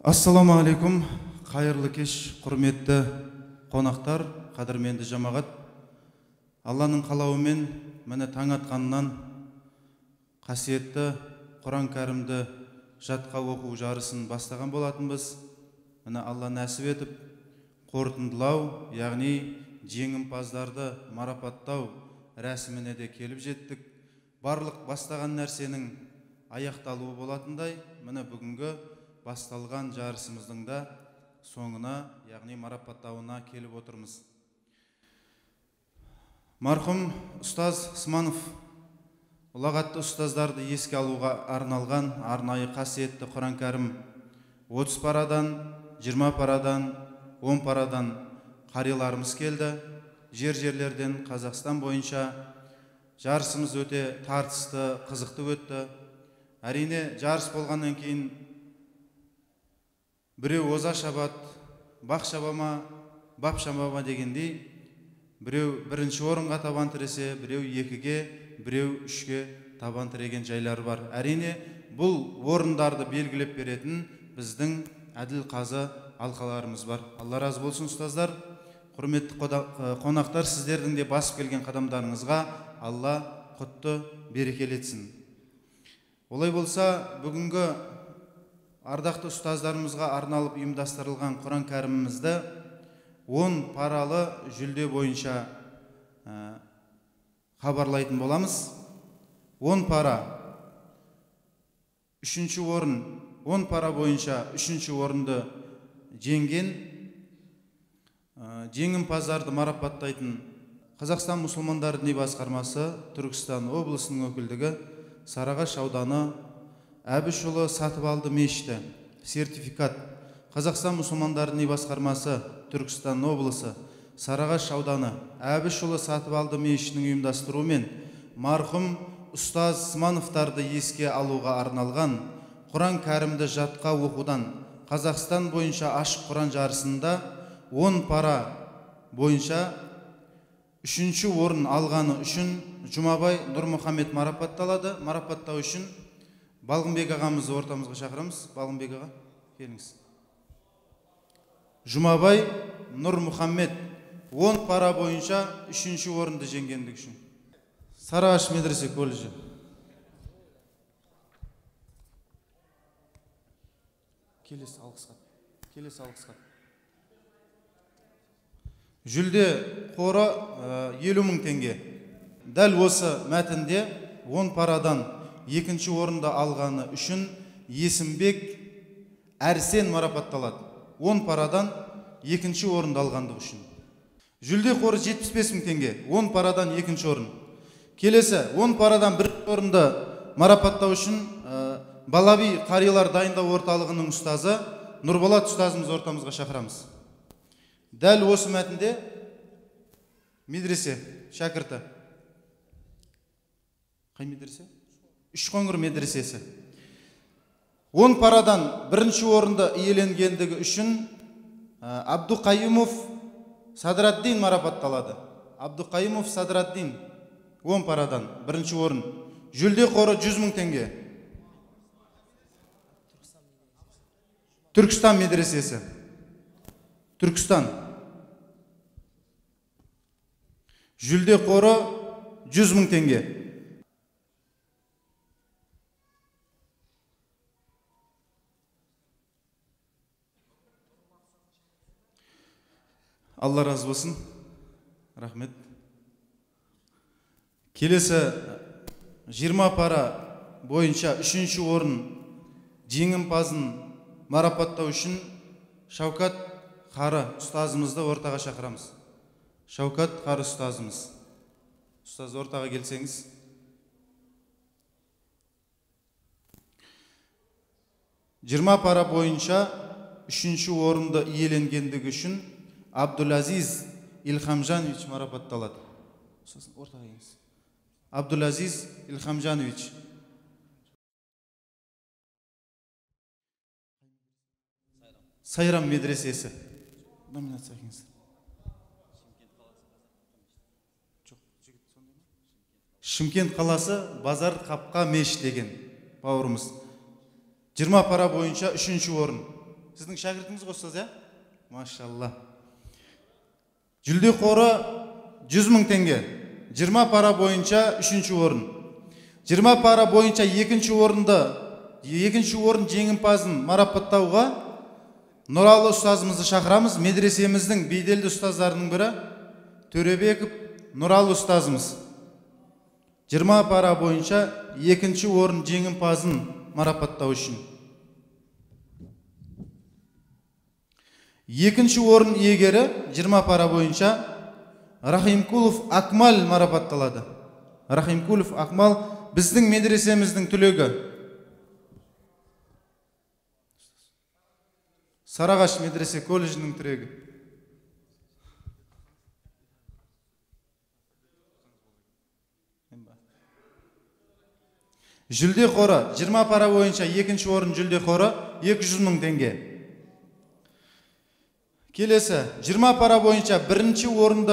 Ассаламу алейкум, қайырлы кеш, құрметті қонақтар, қадірменді жамағат. Алланың қалауымен міне таң атқаннан қасиетті Құран кәрімді жатқа оқу жарысын бастаған болатынбыз. Міне Алла нәсіп етіп, қорытындылау, яғни жеңімпаздарды марапаттау рәсіміне де келіп жеттік. Барлық бастаған нәрсенің аяқталуы болатындай, міне бүгінгі басталған жарысымыздың да соңына, яғни марапаттауына келіп отырмыз. Марқұм ұстаз Сманов ұлағатты ұстаздарды еске алуға арналған арнайы қасиетті Құран кәрім 30 парадан, 20 парадан, 10 парадан қариларымыз келді. Жерлерден Қазақстан бойынша жарысымыз өте тартысты, қызықты өтті. Әрине, жарыс болғаннан кейін біреу оза шабат, бақ шабама, бап шабама дегендей, біреу бірінші орынға табан тіресе, біреу екіге, біреу үшке табан тіреген жайлар бар. Әрине, бұл орындарды белгілеп беретін біздің әділ қазы алқаларымыз бар. Алла разы болсын ұстаздар. Құрметті қонақтар, сіздердің де басып келген қадамдарыңызға Алла құтты берекелетсін. Олай болса, бүгінгі ардақты ұстаздарымызға арналып ұйымдастырылған Құран кәрімімізді 10 паралы жүлде бойынша хабарлайтын боламыз. 10 пара 3-ші орын, 10 пара бойынша 3-ші орынды жеңген жеңімпаздарды марапаттайтын Қазақстан мұсылмандар діни басқармасы Түркістан облысының өкілдігі Сарыағаш ауданы Әбішұлы Сатыбалды мешіті сертификат. Қазақстан мұсылмандар діни басқармасы Түркістан облысы Сарыағаш ауданы Әбішұлы Сатыбалды мешітінің ұйымдастыруымен марқұм ұстаз Смановтарды еске алуға арналған Құран кәрімді жатқа оқудан Қазақстан бойынша ашық Құран жарысында 10 пара бойынша 3-ші орын алғаны үшін Жұмабай Нұрмұхаммед марапатталады. Марапаттау үшін Балғынбек ағамызды ортамызға шақырамыз. Балғынбек аға, келіңіз. Жұмабай Нұрмұхаммед 10 пара бойынша 3-ші орынды жеңгендік үшін. Сарыағаш медресе колледжі. Келесі алғыс хат. Жүлде қоры 50 мың теңге. Дәл осы мәтінде 10 парадан 2-ші орында алғаны үшін Есімбек Әрсен марапатталады. 10 парадан 2-ші орында алғандығы үшін. Жүлде қоры 75 мың теңге. 10 парадан 2-ші орын. Келесі 10 парадан 1-ші орынды марапаттау үшін Балаби қарилар дайындау орталығының ұстазы Нұрболат ұстазымыз ортамызға шақырамыз. Дәл осы мәтінде медресе шәкірті. Қай медресе? Үшқоңыр медресесі. 10 парадан 1-ші орынды иеленгендігі үшін Абдуқайымов Садраддин марапатталады. Абдуқайымов Садраддин 10 парадан 1-ші орын. Жүлде қоры 100 мың теңге. Түркістан медресесі. Түркістан. Жүлде қоры 100 мың теңге. Алла разы болсын. Рахмет. Келесі 20 пара бойынша 3-ші орын жеңімпазын марапаттау үшін Шаукат Қары ұстазымызды ортаға шақырамыз. Шаукат Қары ұстазымыз. Ұстаз ортаға келсеңіз. Жиырма пара бойынша 3-ші орынды иеленгендігі үшін Абдулазиз Илхамжанович марапатталады. Ортаға келіңіз. Абдулазиз Илхамжанович. Сайрам медресесі. Номинация әкеңіз. Шымкент қаласы Базар Қапқа мешіт деген бауырымыз. 20 пара бойынша 3-ші орын. Сіздің шәкіртіңіз ғой ұстаз, ә? Машалла. Жүлде қоры 100 000 теңге. 20 пара бойынша 3-ші орын. 20 пара бойынша 2-ші орын жеңімпазын марапаттауға Нұралы ұстазымызды шақырамыз. Медресеміздің беделді ұстаздарының бірі Төребеков Нұралы ұстазымыз. 20 пара бойынша 2-ші орын жеңімпазын марапаттау үшін. 2-ші орын иегері 20 пара бойынша Рахимкулов Акмал марапатталады. Рахимкулов Акмал біздің медресеміздің түлегі. Сарағаш медресе колледжінің түлегі. Жүлде қоры 20 пара бойынша 2-ші орын жүлде қоры 200 000 теңге. Келесі 20 пара бойынша 1-ші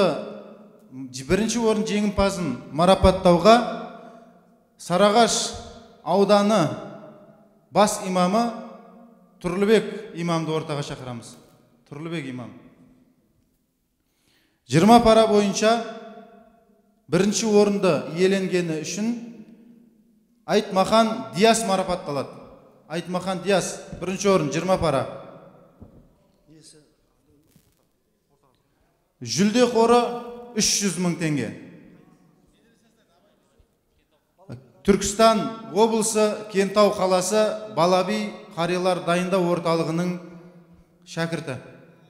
орын жеңімпазын марапаттауға Сарағаш ауданы бас имамы Тұрлыбек имамды ортаға шақырамыз. Тұрлыбек имам. 20 пара бойынша 1-ші орынды иеленгені үшін Айтмахан Диас марапатталады. Айтмахан Диас 1-ші орын 20 пара. Жүлде қоры 300 000 теңге. Түркістан облысы Кентау қаласы Балаби қариялар дайындау орталығының шәкірті.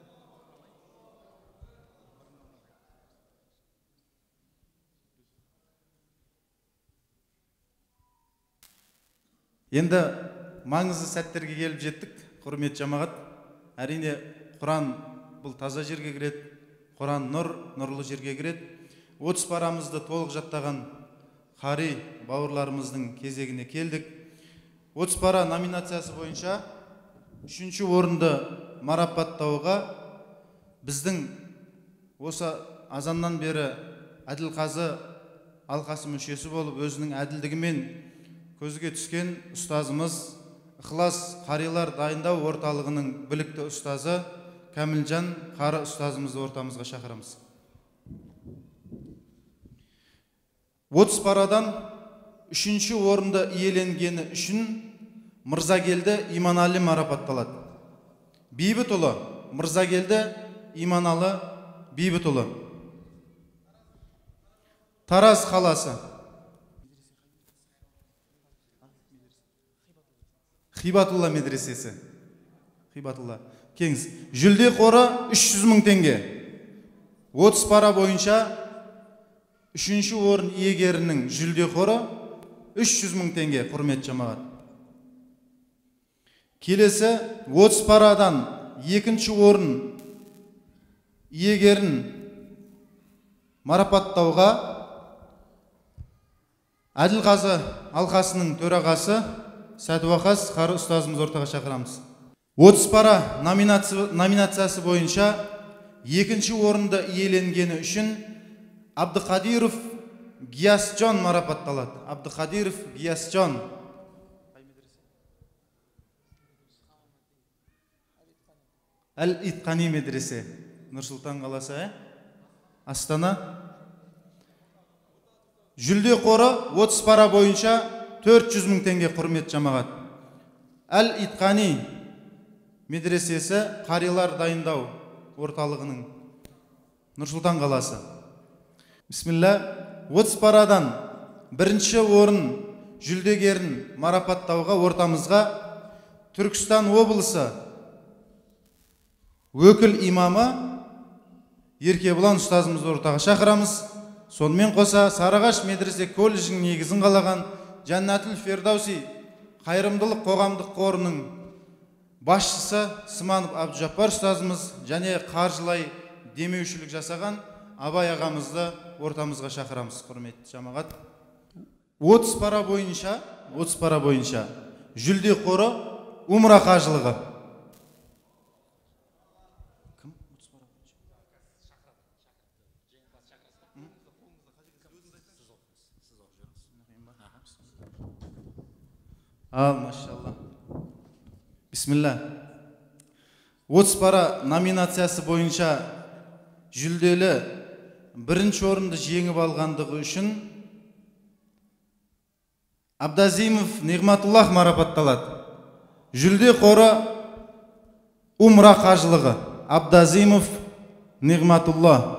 Енді маңызды сәттерге келіп жеттік, құрметті жамағат. Әрине Құран бұл таза жерге кіреді, Құран нұрлы жерге кіреді. 30 парамызды толық жаттаған қари бауырларымыздың кезегіне келдік. 30 пара номинациясы бойынша 3-ші орынды марапаттауға біздің осы азаннан бері Әділқазы алқасы мүшесі болып өзінің әділдігімен көзге түскен ұстазымыз, Ықылас қарилар дайындау орталығының білікті ұстазы Кәмілжан Қары ұстазымызды ортамызға шақырамыз. 30 парадан 3-ші орынды иеленгені үшін Мырзагелді Иманалы марапатталады. Бейбітұлы Мырзагелді Иманалы Бейбітұлы. Тараз қаласы. Хибатулла медресесі. Хибатулла. Кеңіз. Жүлде қоры 300 000 теңге. 30 пара бойынша 3-ші орын иегерінің жүлде қоры 300 000 теңге, құрметті жамағат. Келесі 30 парадан 2-ші орын иегерін марапаттауға Әділқазы алқасының төрағасы Сәдуақас Қары ұстазымыз ортаға шақырамыз. 30 пара номинациясы бойынша 2-ші орынды иеленгені үшін Абдықадиров Гиясжан марапатталады. Абдықадиров Гиясжан. Әл-Итқани медресе. Нұрсұлтан қаласы, Астана. Жүлде қоры 30 пара бойынша 400 000 теңге, құрметті жамағат. Әл-Итқани медресесі қарилар дайындау орталығының Нұрсұлтан қаласы. Бисмилла, 30 парадан 1-ші орын жүлдегерін марапаттауға ортамызға Түркістан облысы өкіл имамы Еркебұлан ұстазымызды ортаға шақырамыз. Сонымен қоса Сарағаш медресе колледжінің негізін қалаған Жаннатул Фердауси қайырымдылық қоғамдық қорының басшысы Сыманов Абдужаппар ұстазымыз және қаржылай демеушілік жасаған Абай ағамызды ортамызға шақырамыз, құрметті жамағат. 30 пара бойынша жүлде қоры Умра қажылығы. Машалла. Бисмилла. 30 пара номинациясы бойынша жүлделі бірінші орынды жеңіп алғандығы үшін Абдазимов Нигматуллах марапатталады. Жүлде қоры Умра қажылығы. Абдазимов Нигматуллах.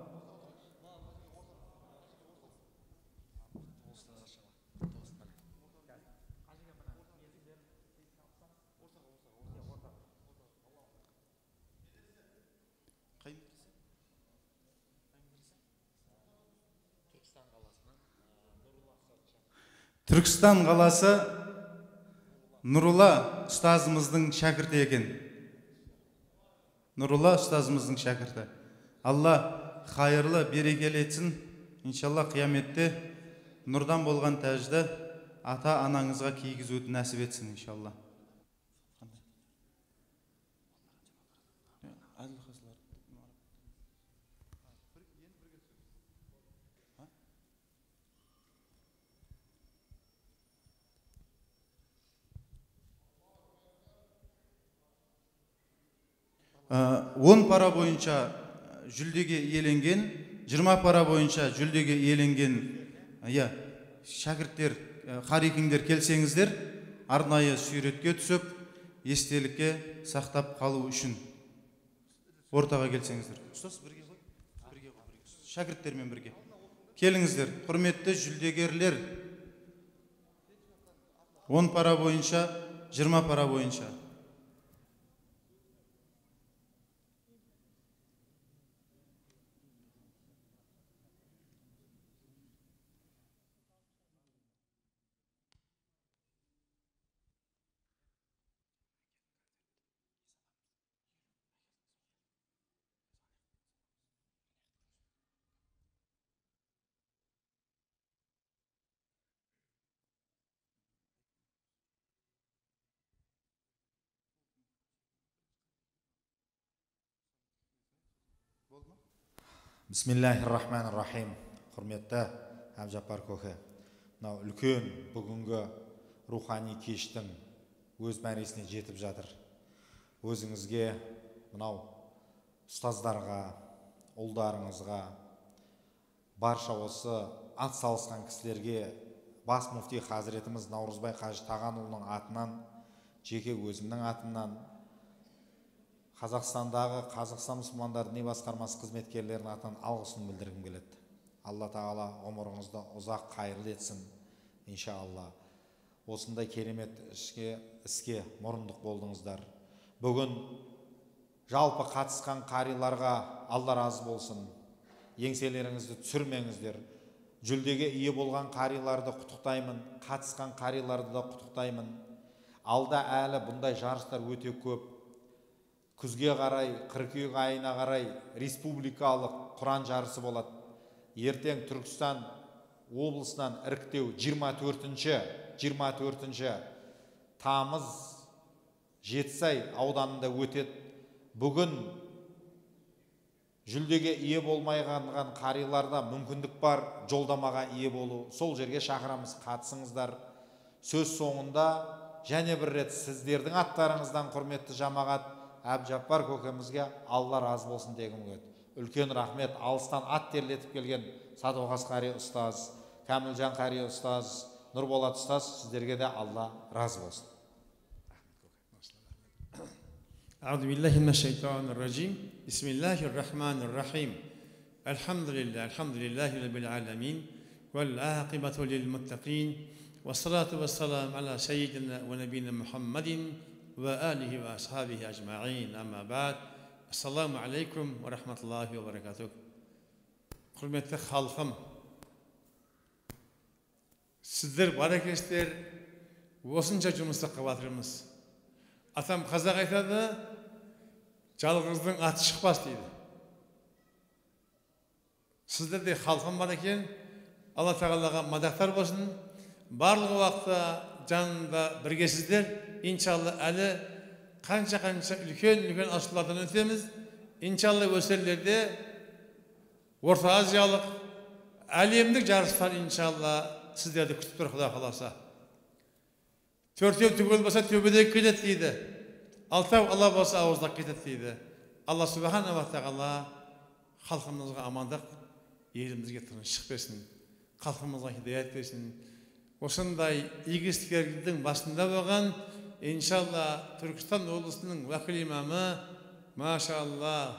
Түркістан қаласы Нұрулла ұстазымыздың шәкірті екен. Нұрулла ұстазымыздың шәкірті. Алла хайырлы берекелі етсін. Иншалла қияметте нұрдан болған тәжді ата анаңызға кигізуді нәсіп етсін иншалла. Он пара бойынша жүлдеге иеленген, 20 пара бойынша жүлдеге иеленген шәкірттер, қарекеңдер келсеңіздер, арнайы суретке түсіп, естелікке сақтап қалу үшін ортаға келсеңіздер. Ұстаз, бірге ғой. Шәкірттермен бірге. Келіңіздер, құрметті жүлдегерлер. 10 пара бойынша, 20 пара бойынша. Бисмиллахир-рахманир-рахим. Құрметті Әбжаппар көке. Мынау үлкен бүгінгі рухани кештің өз мәресіне жетіп жатыр. Өзіңізге, мынау ұстаздарға, ұлдарыңызға, барша осы ат салысқан кісілерге бас муфти Хазіретіміз Наурызбай Қажы Тағанұлының атынан, жеке өзімнің атымнан, Қазақстандағы Қазақстан мұсылмандары діни басқармасы қызметкерлерінің атынан алғысын білдіргім келеді. Алла тағала ғұмырыңызды ұзақ қайырлы етсін, иншалла. Осындай керемет іске мұрындық болдыңыздар. Бүгін жалпы қатысқан қариларға Алла разы болсын. Еңселеріңізді түсірмеңіздер. Жүлдеге ие болған қариларды құттықтаймын, қатысқан қариларды да құттықтаймын. Алда әлі бұндай жарыстар өте көп. Күзге қарай, қыркүйек айына қарай республикалық Құран жарысы болады. Ертең Түркістан облысынан іріктеу 24 тамыз Жетісай ауданында өтеді. Бүгін жүлдеге ие болмайған қариларда мүмкіндік бар жолдамаға ие болу. Сол жерге шақырамыз, қатысыңыздар. Сөз соңында және бір рет сіздердің аттарыңыздан құрметті жамағат Әбжаппар көкемізге Алла разы болсын дегім келеді. Үлкен рахмет. Алыстан ат терлетіп келген Садуғас қари ұстаз, Кәмілжан қари ұстаз, Нұрболат ұстаз, сіздерге де Алла разы болсын. أعوذ بالله من الشيطان الرجيم بسم الله الرحمن الرحيم الحمد لله رب العالمين والعاقبة للمتقين والصلاة والسلام على سيدنا ونبينا محمد وآله وأصحابه أجمعين أما بعد السلام عليكم ورحمة الله وبركاته. Hürmetli halkım, sizler бар екенсіздер, осынша жұмысты қылып Atam Қазақ айтады, жалғыздың аты шықпас дейді. Сіздерде халқым бар екен, Алла тағалаға мадақтар болсын. Барлық уақытта жанында біргесіздер. İnşallah әлі қанша үлкен асулардан өтеміз. İnşallah өсерлерде Орта Азиялық, әлемдік жарыстар иншалла сіздерді күтіп тұр Құда қаласа. Төртеу түгел болса төбедегі келеді дейді. Алтау ала болса ауыздап кетеді дейді. Алла Субханала тағала халқымызға амандық, елімізге тыныштық берсін, халқымызға хидаят берсін. Осындай игі істердің басында болған, иншалла, Түркістан облысының уәкіл имамы, машалла,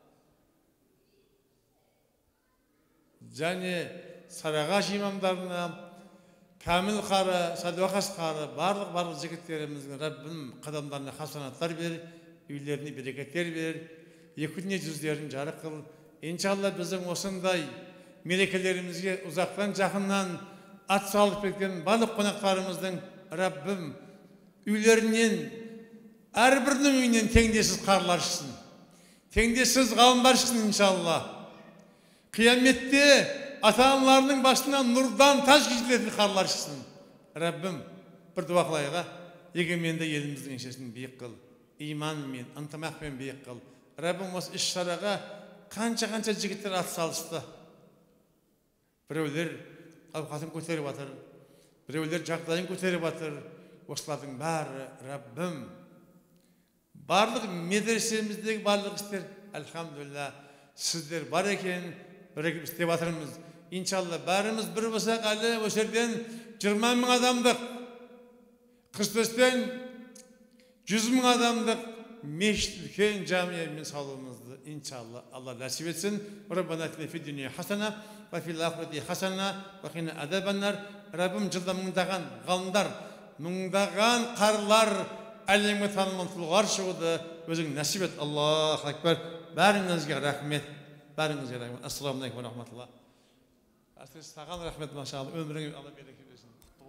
және Сарыағаш имамдарына, Камил қары, Садуақас қары, барлық жігіттерімізге Раббim қадамдарына хасанаттар бер, үйлеріне берекеттер бер, екіне жүздерін жарық қыл. Иншалла біздің осындай мерекелерімізге ұзақтан жақыннан ат салып кеткен барлық қонақтарымыздың Раббim үйлерінен, әрбірінің үйінен теңдессіз қарлар шықсын, теңдессіз ғалымдар шықсын иншалла. Қияметте ата-аналарының басынан нұрдан таж кешілетін қарлар шықсын. Раббим бір дуа қылайық, егеменді еліміздің еңсесін биік қыл, иманмен, ынтымақпен биік қыл. Раббим осы іс-шараға қанша жігіттер ат салысты. Біреулер ауқатын көтеріп жатыр, біреулер жағдайын көтеріп жатыр. Осылардың бәрі Раббим барлық медресеміздегі барлық істер, әлхамдулилля, сіздер бар екен, бірігіп істеп жатырмыз. Иншалла бәріміз бір болсақ, әлі осы жерден 20 мың адамдық, Қыстөстен 100 мың адамдық мешіт үлкен жамиямен салуымызды иншалла Алла нәсіп етсін. Раббана атина фид дүния хасана ва фил ахирати хасана ва қина азабан-нар. Раббим жылда мыңдаған ғалымдар, мыңдаған қарлар әлемге танылған тұлғалар шығуды өзің нәсіп ет. Аллаху акбар. Бәріңізге рахмет. Бәріңізге рахмет. Ассаламу алейкум ва рахматуллах. Саған рахмет, машалла. Өміріңе Алла береке